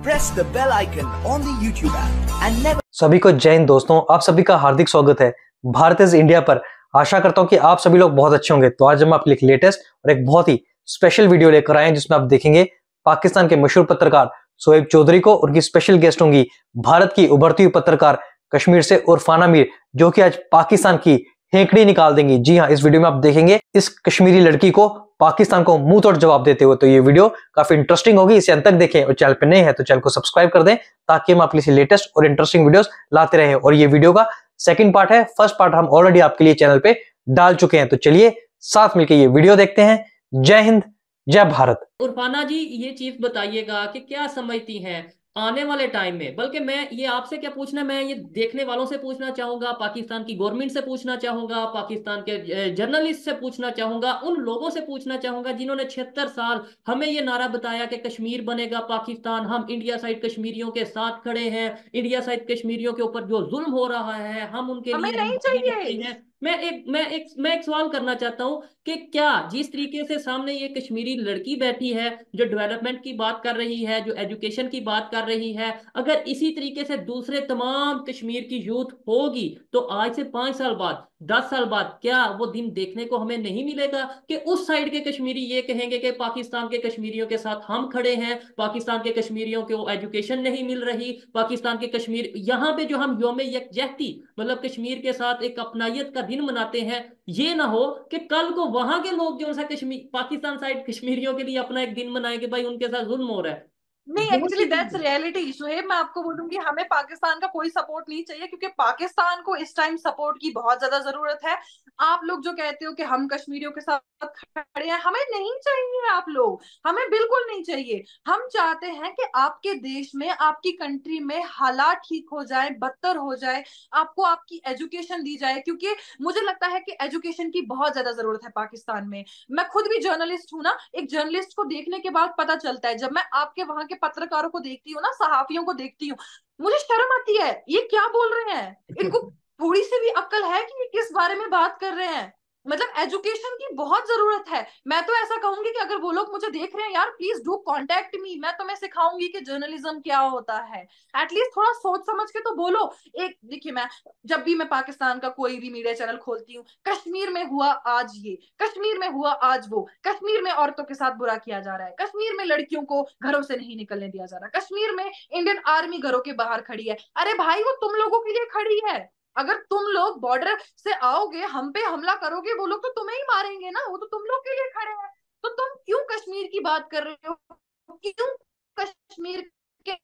press the bell icon on the YouTube app and never। सभी को जय हिंद दोस्तों, आप सभी का हार्दिक स्वागत है भारत इज इंडिया पर। आशा करता हूं कि आप सभी लोग बहुत अच्छे होंगे। तो आज हम आपके लिए लेटेस्ट और एक बहुत ही स्पेशल वीडियो लेकर आए हैं जिसमें आप देखेंगे पाकिस्तान के मशहूर पत्रकार शोएब चौधरी को, उनकी स्पेशल गेस्ट होंगी भारत की उभरती हुई पत्रकार कश्मीर से उरफाना मीर, जो कि आज पाकिस्तान की हेकड़ी निकाल देंगी। जी हाँ, इस वीडियो में आप देखेंगे इस कश्मीरी लड़की को पाकिस्तान को मुंह तोड़ जवाब देते हुए। तो ये वीडियो काफी इंटरेस्टिंग होगी, इसे अंत तक देखें और चैनल पर नए हैं तो चैनल को सब्सक्राइब कर दें ताकि हम आपके लिए लेटेस्ट और इंटरेस्टिंग वीडियोस लाते रहें। और ये वीडियो का सेकंड पार्ट है, फर्स्ट पार्ट हम ऑलरेडी आपके लिए चैनल पे डाल चुके हैं। तो चलिए साथ मिलकर ये वीडियो देखते हैं। जय हिंद, जय भारत। उरफाना जी, ये चीज बताइएगा कि क्या समझती हैं आने वाले टाइम में, बल्कि मैं ये आपसे क्या पूछना, मैं ये देखने वालों से पूछना चाहूंगा, पाकिस्तान की गवर्नमेंट से पूछना चाहूंगा, पाकिस्तान के जर्नलिस्ट से पूछना चाहूंगा, उन लोगों से पूछना चाहूंगा जिन्होंने 76 साल हमें ये नारा बताया कि कश्मीर बनेगा पाकिस्तान, हम इंडिया साइड कश्मीरियों के साथ खड़े हैं, इंडिया साइड कश्मीरियों के ऊपर जो जुल्म हो रहा है हम उनके हमें लिए नहीं हमदर्दी रखते चाहिए। हैं। मैं एक सवाल करना चाहता हूं कि क्या जिस तरीके से सामने ये कश्मीरी लड़की बैठी है जो डेवलपमेंट की बात कर रही है, जो एजुकेशन की बात कर रही है, अगर इसी तरीके से दूसरे तमाम कश्मीर की यूथ होगी तो आज से 5 साल बाद, 10 साल बाद क्या वो दिन देखने को हमें नहीं मिलेगा कि उस साइड के कश्मीरी ये कहेंगे कि पाकिस्तान के कश्मीरियों के साथ हम खड़े हैं, पाकिस्तान के कश्मीरियों को एजुकेशन नहीं मिल रही, पाकिस्तान के कश्मीर यहाँ पे जो हम यौम यकजहती मतलब कश्मीर के साथ एक अपनायत का दिन मनाते हैं, ये ना हो कि कल को वहां के लोग जो सा कश्मीर पाकिस्तान साइड कश्मीरियों के लिए अपना एक दिन मनाए कि भाई उनके साथ जुल्म हो रहा है। नहीं, एक्चुअली दैट्स रियलिटी। शुएब, मैं आपको बोलूंगी हमें पाकिस्तान का कोई सपोर्ट नहीं चाहिए, क्योंकि पाकिस्तान को इस टाइम सपोर्ट की बहुत ज्यादा जरूरत है। आप लोग जो कहते हो कि हम कश्मीरियों के साथ खड़े हैं, हमें नहीं चाहिए। आप लोग हमें बिल्कुल नहीं चाहिए। हम चाहते हैं कि आपके देश में, आपकी कंट्री में हालात ठीक हो जाए, बदतर हो जाए, आपको आपकी एजुकेशन दी जाए, क्योंकि मुझे लगता है कि एजुकेशन की बहुत ज्यादा जरूरत है पाकिस्तान में। मैं खुद भी जर्नलिस्ट हूं ना, एक जर्नलिस्ट को देखने के बाद पता चलता है, जब मैं आपके वहां के पत्रकारों को देखती हूँ ना, सहाफियों को देखती हूँ, मुझे शर्म आती है। ये क्या बोल रहे हैं? इनको थोड़ी सी भी अक्ल है कि ये किस बारे में बात कर रहे हैं? मतलब एजुकेशन की बहुत जरूरत है। मैं तो ऐसा कहूंगी कि अगर वो लोग मुझे देख रहे हैं, यार प्लीज डू कांटेक्ट मी, मैं तुम्हें सिखाऊंगी कि जर्नलिज्म क्या होता है। एटलीस्ट थोड़ा सोच समझ के तो बोलो। एक देखिए, मैं जब भी मैं पाकिस्तान का कोई भी मीडिया चैनल खोलती हूँ, कश्मीर में हुआ आज ये, कश्मीर में हुआ आज वो, कश्मीर में औरतों के साथ बुरा किया जा रहा है, कश्मीर में लड़कियों को घरों से नहीं निकलने दिया जा रहा, कश्मीर में इंडियन आर्मी घरों के बाहर खड़ी है। अरे भाई, वो तुम लोगों के लिए खड़ी है। अगर तुम लोग बॉर्डर से आओगे, हम पे हमला करोगे, वो लोग तो तुम्हें ही मारेंगे ना, वो तो तुम लोग के लिए खड़े हैं। तो तुम क्यों कश्मीर की बात कर रहे हो? क्यों कश्मीर के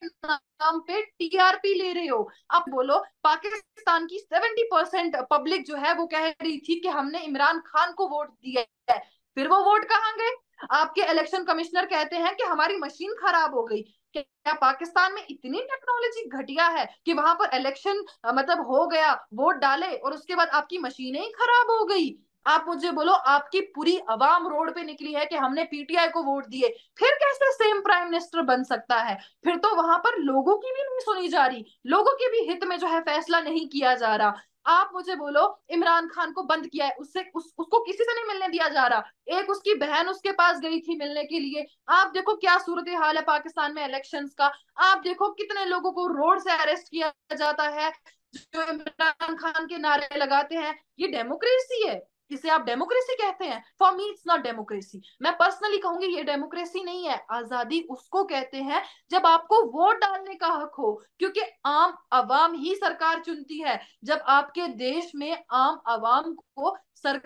नाम पे टीआरपी ले रहे हो? आप बोलो, पाकिस्तान की 70% पब्लिक जो है वो कह रही थी कि हमने इमरान खान को वोट दिया है, फिर वो वोट कहाँ गए? आपके इलेक्शन कमिश्नर कहते हैं कि हमारी मशीन खराब हो गई। क्या पाकिस्तान में इतनी टेक्नोलॉजी घटिया है कि वहां पर इलेक्शन मतलब हो गया, वोट डाले और उसके बाद आपकी मशीनें ही खराब हो गई? आप मुझे बोलो, आपकी पूरी अवाम रोड पे निकली है कि हमने पीटीआई को वोट दिए, फिर कैसे सेम प्राइम मिनिस्टर बन सकता है? फिर तो वहां पर लोगों की भी नहीं सुनी जा रही, लोगों के भी हित में जो है फैसला नहीं किया जा रहा। आप मुझे बोलो, इमरान खान को बंद किया है, उसको किसी से नहीं मिलने दिया जा रहा। एक उसकी बहन उसके पास गई थी मिलने के लिए। आप देखो क्या सूरत हाल है पाकिस्तान में इलेक्शंस का। आप देखो कितने लोगों को रोड से अरेस्ट किया जाता है जो इमरान खान के नारे लगाते हैं। ये डेमोक्रेसी है? इसे आप डेमोक्रेसी कहते हैं? For me it's not democracy. मैं पर्सनली कहूंगी ये डेमोक्रेसी नहीं है। आजादी उसको कहते हैं जब आपको वोट डालने का हक हो, क्योंकि आम आवाम ही सरकार चुनती है। जब आपके देश में आम आवाम को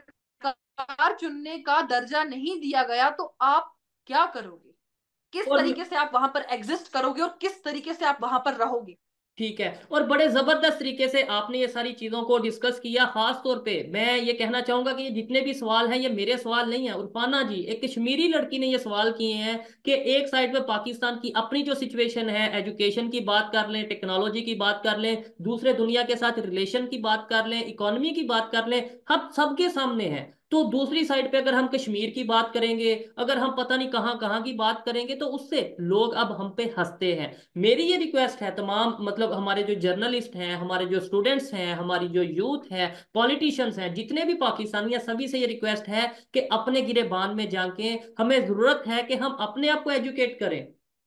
सरकार चुनने का दर्जा नहीं दिया गया तो आप क्या करोगे? किस और तरीके से आप वहां पर एग्जिस्ट करोगे और किस तरीके से आप वहां पर रहोगे? ठीक है, और बड़े जबरदस्त तरीके से आपने ये सारी चीजों को डिस्कस किया। खास तौर पे मैं ये कहना चाहूंगा कि ये जितने भी सवाल हैं ये मेरे सवाल नहीं है उरफाना जी, एक कश्मीरी लड़की ने ये सवाल किए हैं कि एक साइड पे पाकिस्तान की अपनी जो सिचुएशन है, एजुकेशन की बात कर लें, टेक्नोलॉजी की बात कर लें, दूसरे दुनिया के साथ रिलेशन की बात कर लें, इकोनॉमी की बात कर लें, हम सबके सामने है। तो दूसरी साइड पे अगर हम कश्मीर की बात करेंगे, अगर हम पता नहीं कहाँ कहाँ की बात करेंगे, तो उससे लोग अब हम पे हंसते हैं। मेरी ये रिक्वेस्ट है तमाम मतलब हमारे जो जर्नलिस्ट हैं, हमारे जो स्टूडेंट्स हैं, हमारी जो यूथ है, पॉलिटिशियंस हैं, जितने भी पाकिस्तानी हैं, सभी से ये रिक्वेस्ट है कि अपने गिरेबान में जाके हमें जरूरत है कि हम अपने आप को एजुकेट करें।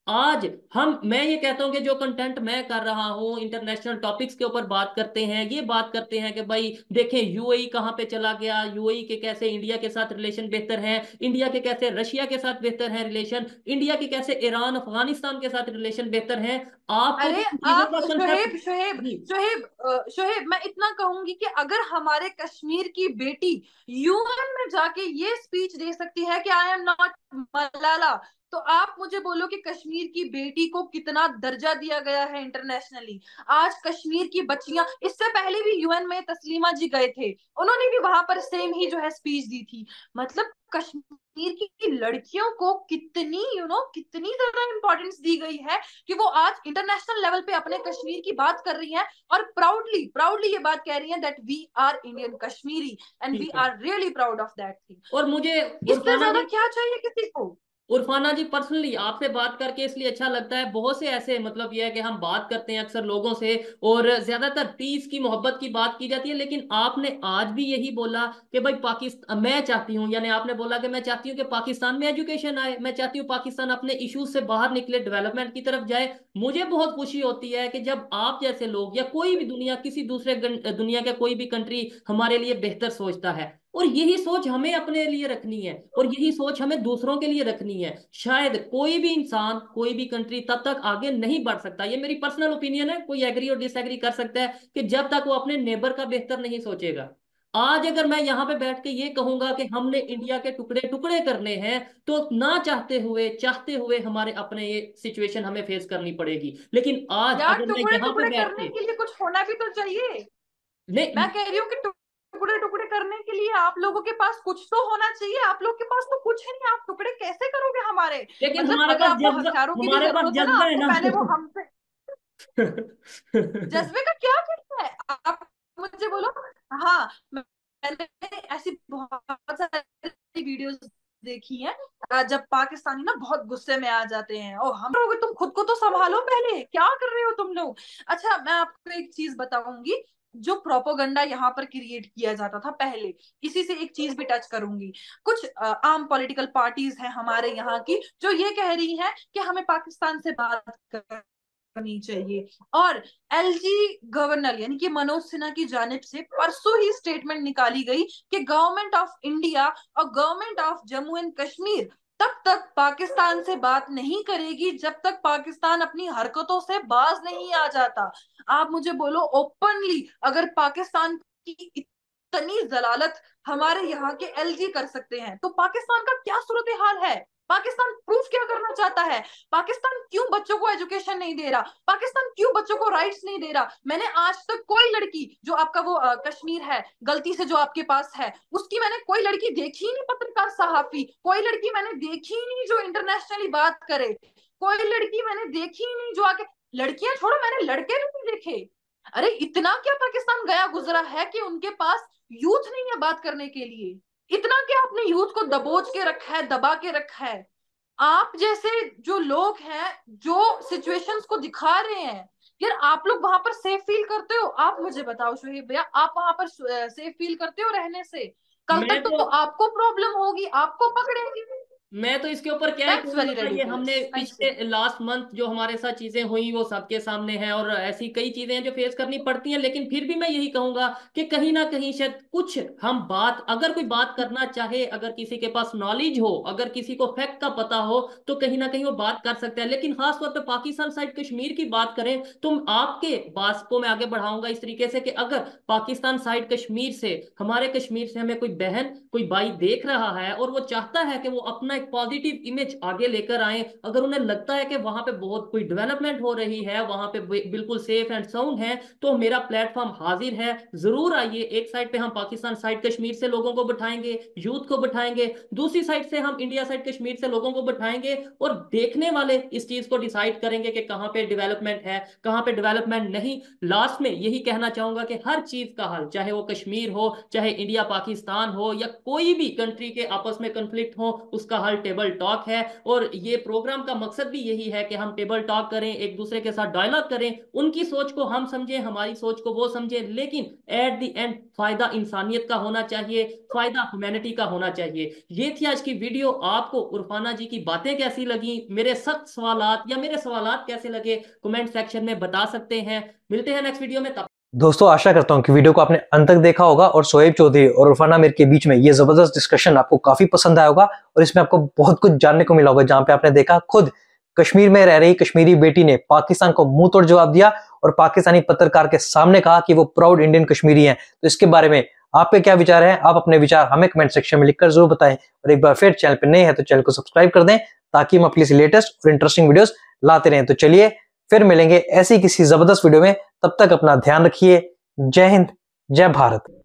आज मैं ये कहता हूँ कि जो कंटेंट मैं कर रहा हूँ, इंटरनेशनल टॉपिक्स के ऊपर बात करते हैं, ये बात करते हैं कि भाई देखें यूएई कहाँ पे चला गया, यूएई के कैसे इंडिया के साथ रिलेशन बेहतर है, इंडिया के कैसे रशिया के साथ बेहतर है रिलेशन, इंडिया के कैसे ईरान अफगानिस्तान के साथ रिलेशन बेहतर है। आपको अरे तो इन चीजों आप का शोहेब कंसेप्ट शोहेब जी। शोहेब शोहेब, मैं इतना कहूंगी कि अगर हमारे कश्मीर की बेटी यूएन में जाके ये स्पीच दे सकती है कि आई एम नॉट मलाला, तो आप मुझे बोलो कि कश्मीर की बेटी को कितना दर्जा दिया गया है इंटरनेशनली। आज कश्मीर की बच्चियां, इससे पहले भी यूएन में तस्लीमा जी गए थे, उन्होंने भी वहां पर सेम ही जो है स्पीच दी थी। मतलब कश्मीर की लड़कियों को कितनी कितनी ज्यादा इंपॉर्टेंस दी गई है कि वो आज इंटरनेशनल लेवल पे अपने कश्मीर की बात कर रही हैं, और प्राउडली प्राउडली ये बात कह रही हैं that we are Indian Kashmiri and we ठीक है। Are really proud of that thing. और मुझे इससे उरफाना ज्यादा जी, क्या चाहिए किसी को। उरफाना जी पर्सनली आपसे बात करके इसलिए अच्छा लगता है, बहुत से ऐसे मतलब यह है कि हम बात करते हैं अक्सर लोगों से और ज्यादातर पीस की मोहब्बत की बात की जाती है, लेकिन आपने आज भी यही बोला कि भाई पाकिस्तान मैं चाहती हूँ, यानी आपने बोला कि मैं चाहती हूँ कि पाकिस्तान में एजुकेशन आए, मैं चाहती हूँ पाकिस्तान अपने इश्यूज से बाहर निकले, डेवलपमेंट की तरफ जाए। मुझे बहुत खुशी होती है कि जब आप जैसे लोग या कोई भी दुनिया किसी दूसरे दुनिया का कोई भी कंट्री हमारे लिए बेहतर सोचता है, और यही सोच हमें अपने लिए रखनी है और यही सोच हमें दूसरों के लिए रखनी है। शायद कोई भी इंसान कोई भी कंट्री तब तक आगे नहीं बढ़ सकता, ये मेरी पर्सनल ओपिनियन है, कोई एग्री और डिसएग्री कर सकता है, कि जब तक वो अपने नेबर का बेहतर नहीं सोचेगा। आज अगर मैं यहाँ पे बैठ के ये कहूंगा कि हमने इंडिया के टुकड़े टुकड़े करने हैं, तो ना चाहते हुए हमारे अपने ये सिचुएशन हमें फेस करनी पड़ेगी। लेकिन आज यार अगर मैं टुकड़े यहाँ पे टुकड़े बैठ करने के के लिए कुछ होना भी तो चाहिए। नहीं, मैं कह रही हूँ कि टुकड़े टुकड़े करने के लिए आप लोगों के पास कुछ तो होना चाहिए। आप लोग के पास तो कुछ है नहीं, आप टुकड़े कैसे करोगे हमारे। लेकिन मतलब हमारे अगर पास आपको जज्बा, हथियारों की भी हमारे पास जरूरत है ना, जज्बा है आपको ना। पहले वो हमसे। जज्बे का क्या करना है आप मुझे बोलो। हाँ, मैंने ऐसी बहुत सारी वीडियोस देखी हैं जब पाकिस्तानी ना बहुत गुस्से में आ जाते हैं, और हम लोग, तुम खुद को तो संभालो, पहले क्या कर रहे हो तुम लोग। अच्छा, मैं आपको एक चीज बताऊंगी, जो प्रोपोगंडा यहाँ पर क्रिएट किया जाता था पहले, इसी से एक चीज भी टच करूंगी। कुछ आम पॉलिटिकल पार्टीज हैं हमारे यहाँ की जो ये कह रही हैं कि हमें पाकिस्तान से बात करनी चाहिए, और एलजी गवर्नर यानी कि मनोज सिन्हा की जानिब से परसों ही स्टेटमेंट निकाली गई कि गवर्नमेंट ऑफ इंडिया और government of Jammu and Kashmir तब तक पाकिस्तान से बात नहीं करेगी जब तक पाकिस्तान अपनी हरकतों से बाज नहीं आ जाता। आप मुझे बोलो, ओपनली अगर पाकिस्तान की इतनी जलालत हमारे यहाँ के एलजी कर सकते हैं, तो पाकिस्तान का क्या सूरत हाल है। पाकिस्तान प्रूफ क्या करना चाहता है। पाकिस्तान क्यों बच्चों को एजुकेशन नहीं दे रहा, पाकिस्तान क्यों बच्चों को राइट्स नहीं दे रहा। मैंने आज तक कोई लड़की, जो आपका वो कश्मीर है गलती से जो आपके पास है, उसकी मैंने कोई लड़की देखी ही नहीं, पत्रकार सहाफी कोई लड़की मैंने देखी ही नहीं जो इंटरनेशनली बात करे, कोई लड़की मैंने देखी ही नहीं जो आके, लड़कियां छोड़ो मैंने लड़के भी नहीं देखे। अरे इतना क्या पाकिस्तान गया गुजरा है कि उनके पास यूथ नहीं है बात करने के लिए। इतना क्या अपने यूथ को दबोच के रखा है, दबा के रखा है। आप जैसे जो लोग हैं जो सिचुएशंस को दिखा रहे हैं, यार आप लोग वहां पर सेफ फील करते हो। आप मुझे बताओ शोहेब भैया, आप वहां पर सेफ फील करते हो रहने से। कल मैं तक तो तो आपको प्रॉब्लम होगी, आपको पकड़ेगी। मैं तो इसके ऊपर क्या ही दैट्स कहूँ, वेरी बताइए, हमने रेडिकुलस, थैंक पिछले यू। लास्ट मंथ जो हमारे साथ चीजें हुई वो सबके सामने है, और ऐसी कई चीजें हैं जो फेस करनी पड़ती हैं, लेकिन फिर भी मैं यही कहूंगा कि कहीं ना कहीं शायद कुछ हम बात, अगर कोई बात करना चाहे, अगर किसी के पास नॉलेज हो, अगर किसी को फैक्ट का पता हो, तो कहीं ना कहीं वो बात कर सकता है। लेकिन खासतौर पर पाकिस्तान साइड कश्मीर की बात करें, तो आपके बात को मैं आगे बढ़ाऊंगा इस तरीके से कि अगर पाकिस्तान साइड कश्मीर से, हमारे कश्मीर से हमें कोई बहन कोई भाई देख रहा है और वो चाहता है कि वो अपना एक पॉजिटिव इमेज आगे लेकर आए, अगर उन्हें लगता है कि वहां पे बहुत कोई डेवलपमेंट हो रही है, वहां पे बिल्कुल सेफ एंड साउंड है, तो मेरा प्लेटफॉर्म हाजिर है, जरूर आइए। एक साइड पे हम पाकिस्तान साइड कश्मीर से लोगों को बिठाएंगे, यूथ को बिठाएंगे, दूसरी साइड से हम इंडिया साइड कश्मीर से लोगों को बिठाएंगे, और देखने वाले इस चीज को डिसाइड करेंगे कि कहाँ पे डेवलपमेंट है, कहाँ पे डेवलपमेंट नहीं। लास्ट में यही कहना चाहूंगा कि हर चीज का हल, चाहे वो कश्मीर हो, चाहे इंडिया पाकिस्तान हो, या कोई भी कंट्री के आपस में कंफ्लिक्ट हो, उसका हल स्मॉल टेबल टॉक है, और ये प्रोग्राम का मकसद भी यही है कि हम टेबल टॉक करें, एक दूसरे के साथ डायलॉग करें, उनकी सोच को हम समझें, हमारी सोच को वो समझें, लेकिन एट द एंड फायदा इंसानियत का होना चाहिए, फायदा ह्यूमैनिटी का होना चाहिए। ये थी आज की वीडियो। आपको उरफाना जी की बातें कैसी लगी, मेरे सख्त सवालात या मेरे सवालात कैसे लगे, कमेंट सेक्शन में बता सकते हैं। मिलते हैं नेक्स्ट वीडियो में। तब दोस्तों आशा करता हूं कि वीडियो को आपने अंत तक देखा होगा और शोएब चौधरी और उरफाना आमिर के बीच में ये जबरदस्त डिस्कशन आपको काफी पसंद आया होगा और इसमें आपको बहुत कुछ जानने को मिला होगा, जहां पे आपने देखा खुद कश्मीर में रह रही कश्मीरी बेटी ने पाकिस्तान को मुंह तोड़ जवाब दिया और पाकिस्तानी पत्रकार के सामने कहा कि वो प्राउड इंडियन कश्मीरी हैं। तो इसके बारे में आपके क्या विचार हैं? आप अपने विचार हमें कमेंट सेक्शन में लिखकर जरूर बताएं और एक बार फिर चैनल पर नए हैं तो चैनल को सब्सक्राइब कर दें ताकि हम अपनी लेटेस्ट और इंटरेस्टिंग वीडियोस लाते रहें। तो चलिए फिर मिलेंगे ऐसी किसी जबरदस्त वीडियो में, तब तक अपना ध्यान रखिए। जय हिंद, जय भारत।